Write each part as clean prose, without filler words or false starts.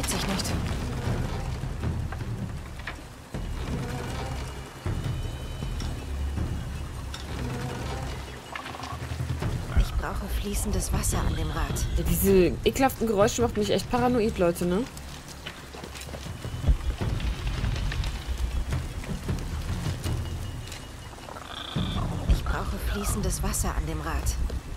dreht sich nicht. Ich brauche fließendes Wasser an dem Rad. Ja, diese ekelhaften Geräusche macht mich echt paranoid, Leute, ne? Ich brauche fließendes Wasser an dem Rad.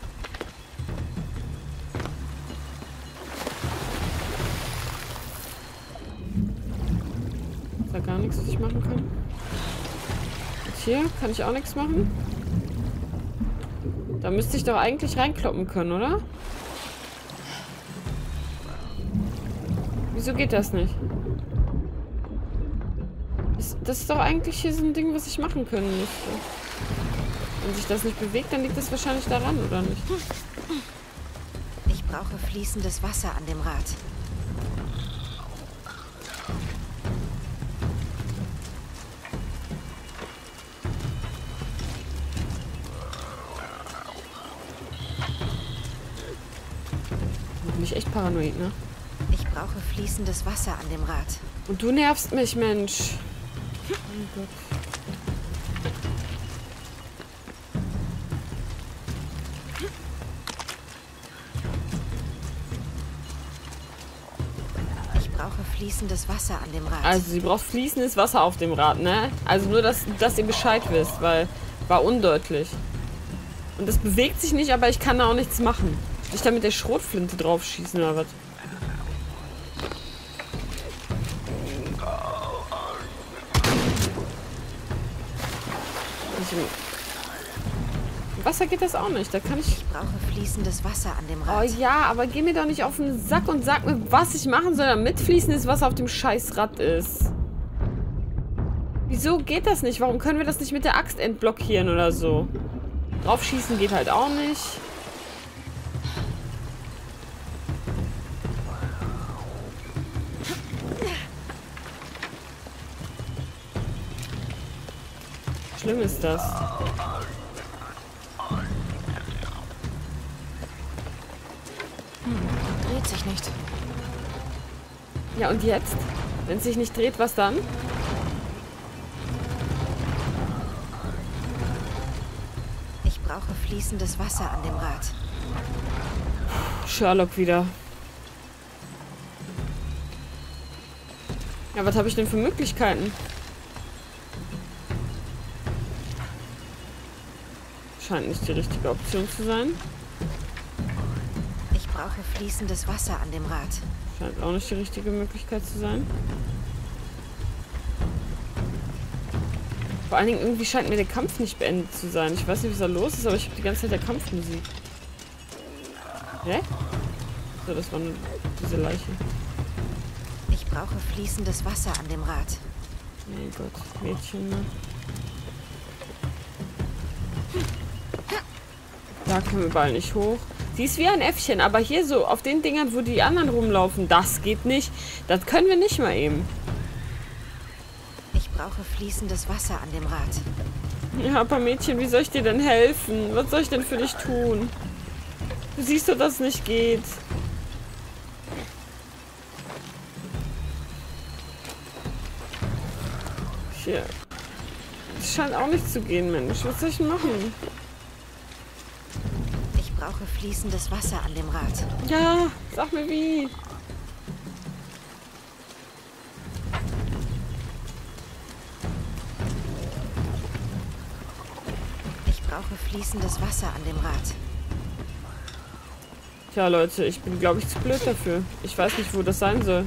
Ist da gar nichts, was ich machen kann? Und hier kann ich auch nichts machen? Da müsste ich doch eigentlich reinkloppen können, oder? Wieso geht das nicht? Das ist doch eigentlich hier so ein Ding, was ich machen können müsste. Wenn sich das nicht bewegt, dann liegt das wahrscheinlich daran, oder nicht? Ich brauche fließendes Wasser an dem Rad. Macht mich echt paranoid, ne? Ich brauche fließendes Wasser an dem Rad. Und du nervst mich, Mensch. Oh Gott. Ich brauche fließendes Wasser an dem Rad. Also, sie braucht fließendes Wasser auf dem Rad, ne? Also nur, dass ihr Bescheid wisst, weil war undeutlich. Und es bewegt sich nicht, aber ich kann da auch nichts machen. Soll ich da mit der Schrotflinte drauf schießen oder was? Im Wasser geht das auch nicht. Da kann ich... Ich brauche fließendes Wasser an dem Oh Rad. ja, aber geh mir doch nicht auf den Sack und sag mir, was ich machen soll, damit fließendes Wasser auf dem Scheißrad ist. Wieso geht das nicht? Warum können wir das nicht mit der Axt entblockieren oder so? Draufschießen geht halt auch nicht. Schlimm ist das. Dreht sich nicht. Ja, und jetzt? Wenn es sich nicht dreht, was dann? Ich brauche fließendes Wasser an dem Rad. Sherlock wieder. Ja, was habe ich denn für Möglichkeiten? Scheint nicht die richtige Option zu sein. Ich brauche fließendes Wasser an dem Rad. Scheint auch nicht die richtige Möglichkeit zu sein. Vor allen Dingen irgendwie scheint mir der Kampf nicht beendet zu sein. Ich weiß nicht, was da los ist, aber ich habe die ganze Zeit der Kampfmusik. Hä? So, das war nur diese Leiche. Ich brauche fließendes Wasser an dem Rad. Mein Gott, Mädchen, ne? Da können wir bald nicht hoch. Sie ist wie ein Äffchen, aber hier so auf den Dingern, wo die anderen rumlaufen, das geht nicht. Das können wir nicht mal eben. Ich brauche fließendes Wasser an dem Rad. Ja, aber Mädchen, wie soll ich dir denn helfen? Was soll ich denn für dich tun? Du siehst doch, dass es nicht geht. Hier. Es scheint auch nicht zu gehen, Mensch. Was soll ich machen? Ich brauche fließendes Wasser an dem Rad. Ja, sag mir wie. Ich brauche fließendes Wasser an dem Rad. Tja, Leute, ich bin, glaube ich, zu blöd dafür. Ich weiß nicht, wo das sein soll.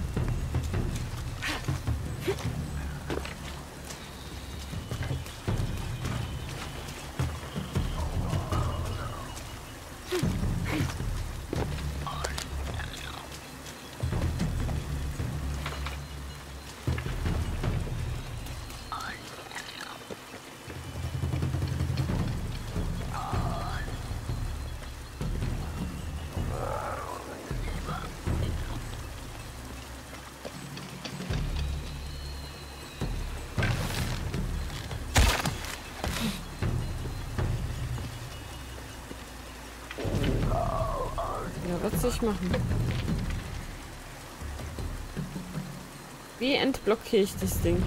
Ja, was soll ich machen? Wie entblockiere ich das Ding?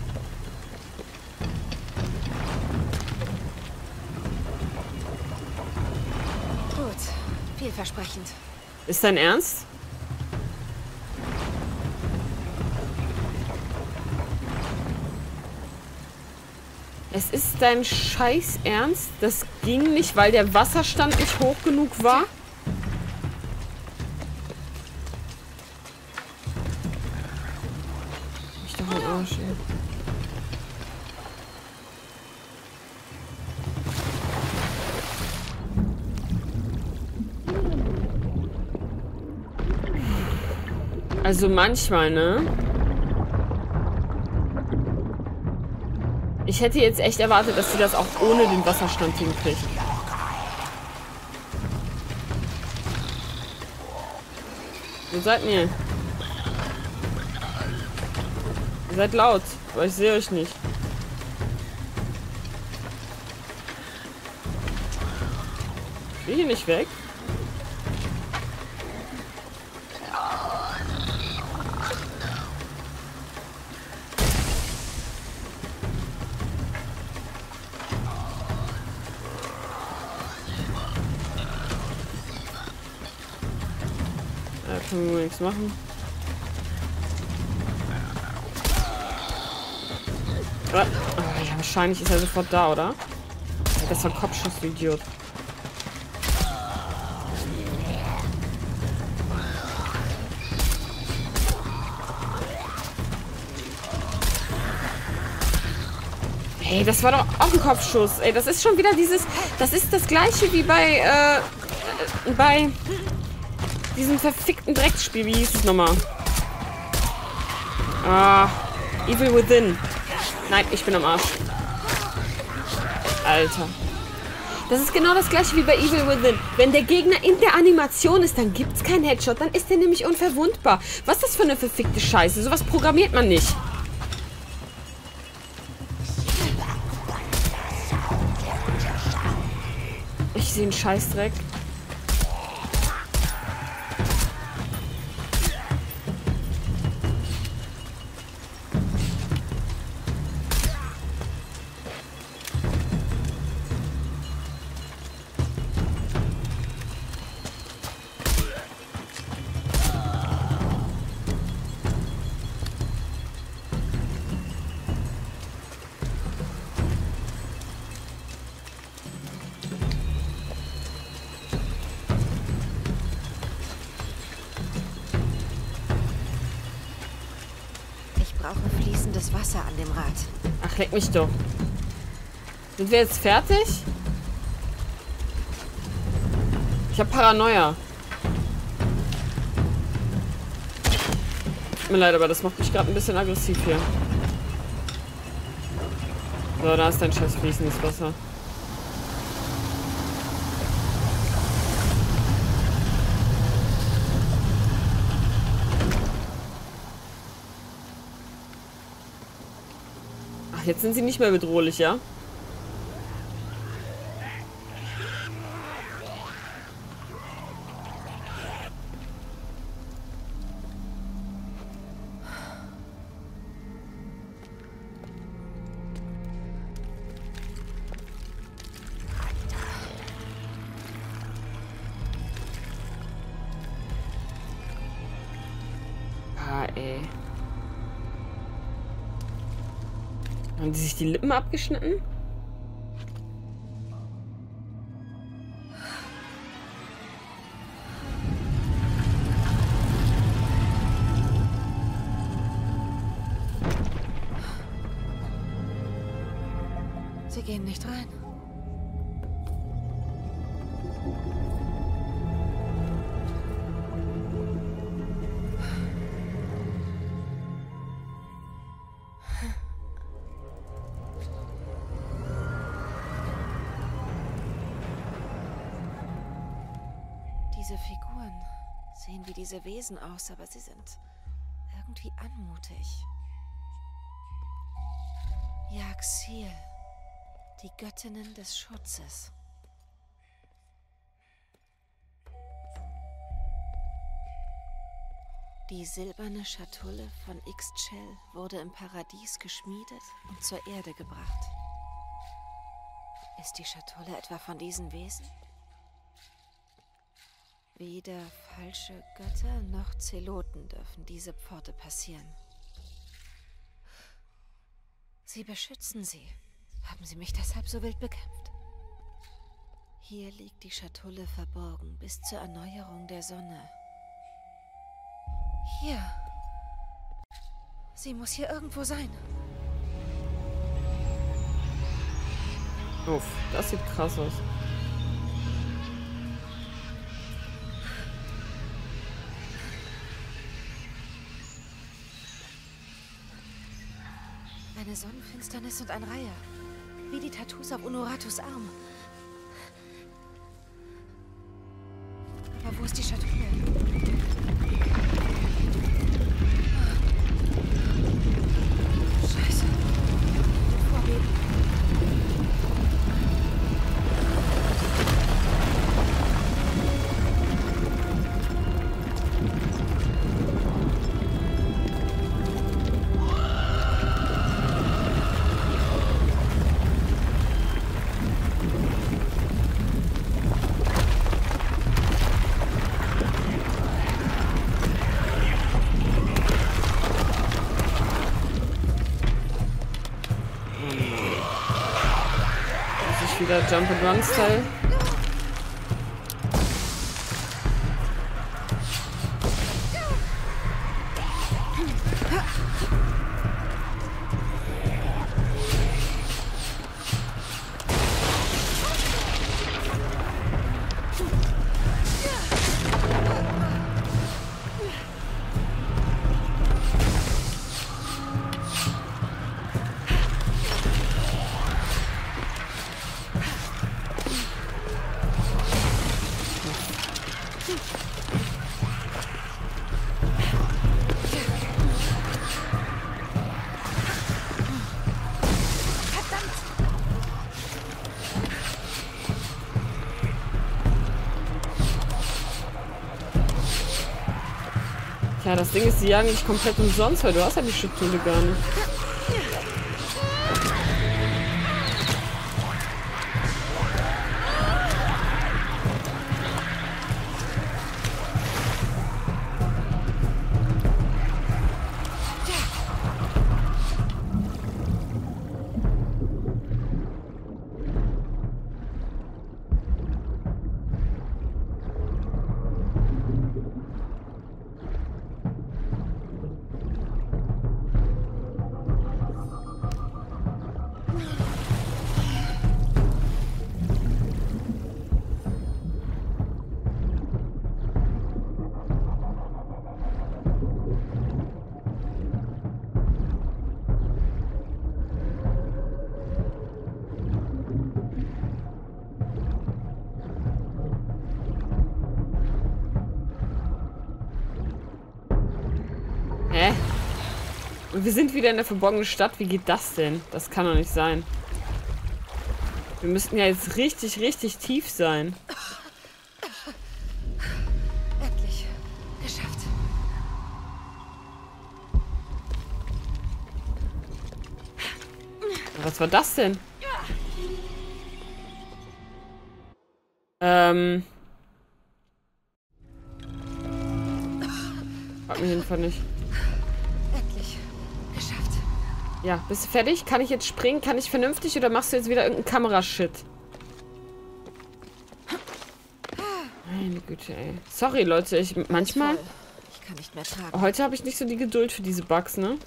Gut, vielversprechend. Ist dein Ernst? Es ist dein Scheiß Ernst? Das ging nicht, weil der Wasserstand nicht hoch genug war? Ich doch am Arsch, ey. Also manchmal, ne? Ich hätte jetzt echt erwartet, dass sie das auch ohne den Wasserstand hinkriegt. Wo seid ihr? Ihr seid laut, aber ich sehe euch nicht. Ich will hier nicht weg. Da können wir nichts machen. Oh, ja, wahrscheinlich ist er sofort da, oder? Das war ein Kopfschuss, du Idiot. Ey, das war doch auch ein Kopfschuss. Ey, das ist schon wieder dieses... Das ist das gleiche wie bei diesem verfickten Drecksspiel. Wie hieß es nochmal? Ah, Evil Within. Nein, ich bin am Arsch. Alter. Das ist genau das gleiche wie bei Evil Within. Wenn der Gegner in der Animation ist, dann gibt's keinen Headshot. Dann ist der nämlich unverwundbar. Was ist das für eine verfickte Scheiße? Sowas programmiert man nicht. Ich sehe einen Scheißdreck. Ich brauche fließendes Wasser an dem Rad. Ach, leck mich doch. Sind wir jetzt fertig? Ich habe Paranoia. Tut mir leid, aber das macht mich gerade ein bisschen aggressiv hier. So, da ist dein scheiß fließendes Wasser. Ach, jetzt sind sie nicht mehr bedrohlich, ja? Ey. Haben die sich die Lippen abgeschnitten? Sie gehen nicht rein. Diese Figuren sehen wie diese Wesen aus, aber sie sind irgendwie anmutig. Yaxil, die Göttinnen des Schutzes. Die silberne Schatulle von Ixchel wurde im Paradies geschmiedet und zur Erde gebracht. Ist die Schatulle etwa von diesen Wesen? Weder falsche Götter noch Zeloten dürfen diese Pforte passieren. Sie beschützen sie. Haben sie mich deshalb so wild bekämpft? Hier liegt die Schatulle verborgen bis zur Erneuerung der Sonne. Hier. Sie muss hier irgendwo sein. Uff, das sieht krass aus. Eine Sonnenfinsternis und ein Reiher. Wie die Tattoos auf Unuratus Arm. Aber wo ist die Schatulle? Scheiße. Vorgeben. Wieder Jump and Run Style. Ja, das Ding ist, die jagen dich komplett umsonst, weil du hast ja die Schatulle gar nicht. Hä? Und wir sind wieder in der verborgenen Stadt. Wie geht das denn? Das kann doch nicht sein. Wir müssten ja jetzt richtig, richtig tief sein. Endlich. Geschafft. Was war das denn? Frag mich jedenfalls nicht. Endlich. Geschafft. Ja, bist du fertig? Kann ich jetzt springen? Kann ich vernünftig oder machst du jetzt wieder irgendeinen Kamerashit? Meine Güte, ey. Sorry, Leute, manchmal... Voll. Ich kann nicht mehr tragen. Heute habe ich nicht so die Geduld für diese Bugs, ne?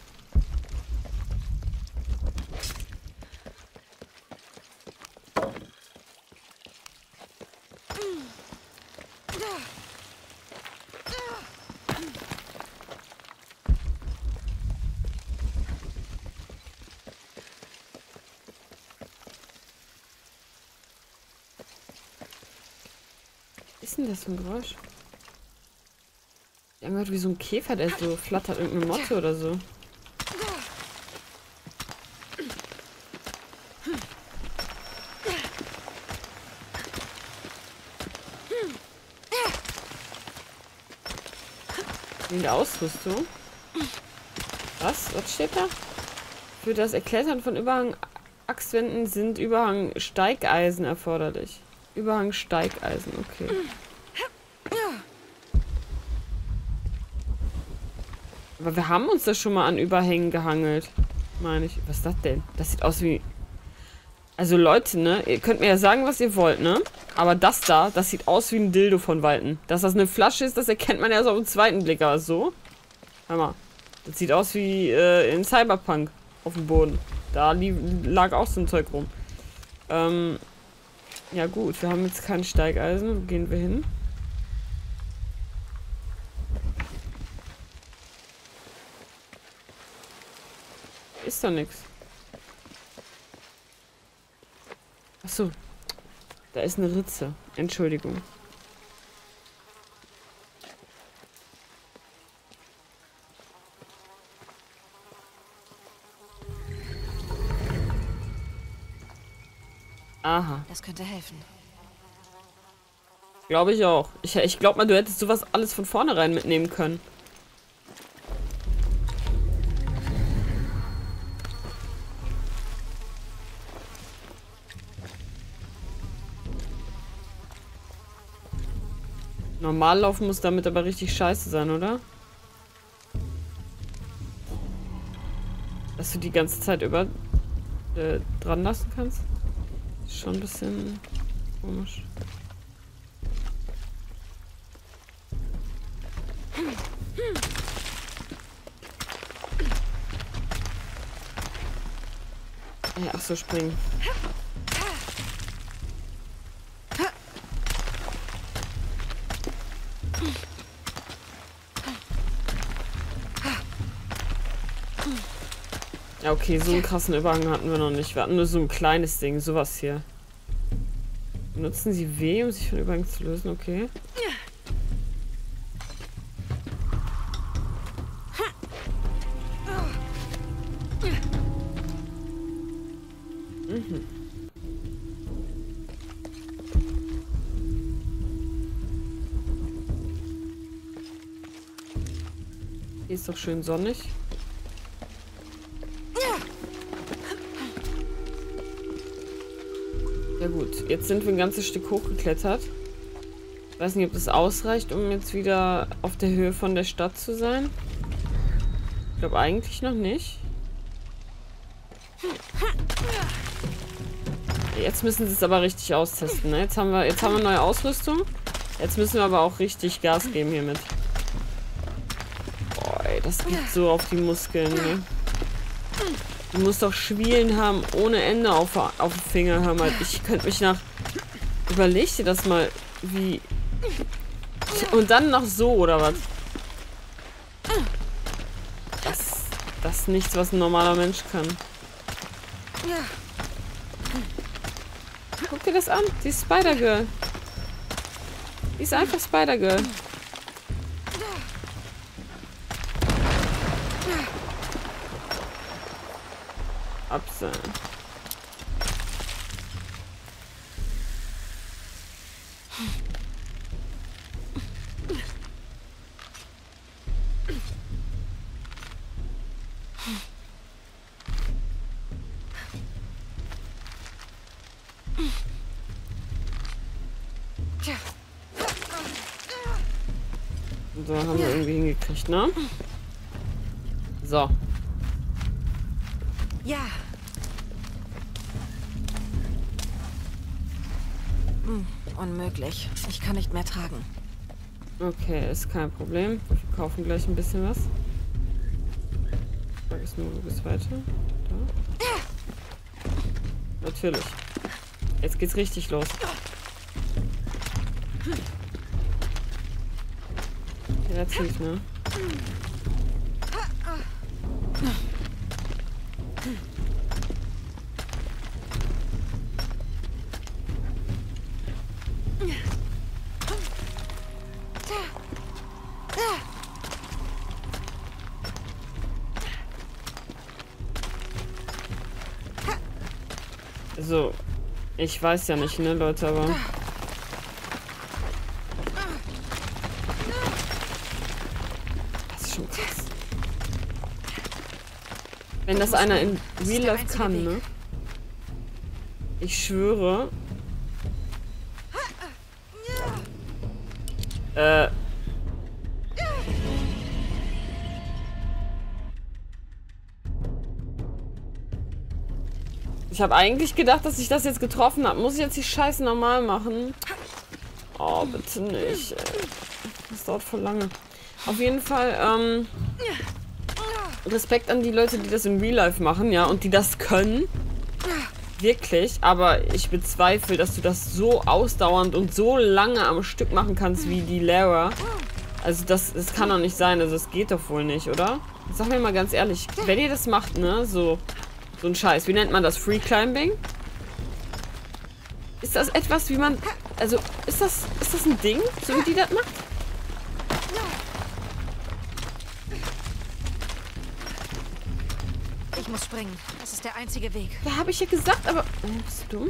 Was ist denn das für ein Geräusch? Ich habe gehört wie so ein Käfer, der so flattert, irgendeine Motte oder so. In der Ausrüstung. Was? Was steht da? Für das Erklettern von Überhang-Axtwänden sind Überhang-Steigeisen erforderlich. Überhang-Steigeisen, okay. Aber wir haben uns da schon mal an Überhängen gehangelt. Meine ich. Was ist das denn? Das sieht aus wie... Also Leute, ne? Ihr könnt mir ja sagen, was ihr wollt, ne? Aber das da, das sieht aus wie ein Dildo von Weitem. Dass das eine Flasche ist, das erkennt man erst auf den zweiten Blick. Aber so? Hör mal. Das sieht aus wie in Cyberpunk auf dem Boden. Da lag auch so ein Zeug rum. Ja gut, wir haben jetzt kein Steigeisen. Wo gehen wir hin? Ist doch nichts. Achso. Da ist eine Ritze. Entschuldigung. Aha. Das könnte helfen. Glaube ich auch. Ich glaube mal, du hättest sowas alles von vornherein mitnehmen können. Normal laufen muss damit aber richtig scheiße sein, oder? Dass du die ganze Zeit über dran lassen kannst. Ist schon ein bisschen komisch. Ja, ach so, springen. Ja, okay, so einen krassen Überhang hatten wir noch nicht. Wir hatten nur so ein kleines Ding, sowas hier. Benutzen sie W, um sich von Überhang zu lösen, okay. Mhm. Hier ist doch schön sonnig. Ja gut, jetzt sind wir ein ganzes Stück hochgeklettert. Ich weiß nicht, ob das ausreicht, um jetzt wieder auf der Höhe von der Stadt zu sein. Ich glaube eigentlich noch nicht. Jetzt müssen sie es aber richtig austesten, ne? Jetzt haben wir neue Ausrüstung. Jetzt müssen wir aber auch richtig Gas geben hiermit. Boah, ey, das geht so auf die Muskeln, ne? Du musst doch Schwielen haben ohne Ende auf den Finger. Hör mal, ich könnte mich nach... Überleg dir das mal, wie... Und dann noch so, oder was? Das ist nichts, was ein normaler Mensch kann. Guck dir das an. Die ist Spider-Girl. Die ist einfach Spider-Girl. Abseilen. So, haben wir irgendwie hingekriegt, ne? So. Ja. Unmöglich. Ich kann nicht mehr tragen. Okay, ist kein Problem. Wir kaufen gleich ein bisschen was. Frage ist nur, wo geht's weiter? Da. Natürlich. Jetzt geht's richtig los. Relativ, ne? Also, ich weiß ja nicht, ne, Leute, aber... schon krass. Wenn das einer in Real Life kann, ne? Ich schwöre. Ich habe eigentlich gedacht, dass ich das jetzt getroffen habe. Muss ich jetzt die Scheiße normal machen? Oh, bitte nicht, ey. Das dauert voll lange. Auf jeden Fall, Respekt an die Leute, die das im Real Life machen, ja, und die das können. Wirklich, aber ich bezweifle, dass du das so ausdauernd und so lange am Stück machen kannst wie die Lara. Also das kann doch nicht sein, also es geht doch wohl nicht, oder? Sag mir mal ganz ehrlich, wenn ihr das macht, ne, so ein Scheiß, wie nennt man das? Free Climbing? Ist das etwas, wie man, also, ist das ein Ding, so wie die das macht? Ich muss springen. Das ist der einzige Weg. Ja, habe ich ja gesagt, aber... Oh, bist du dumm?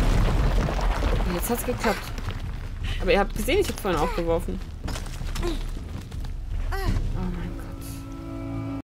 Jetzt hat's geklappt. Aber ihr habt gesehen, ich habe vorhin aufgeworfen.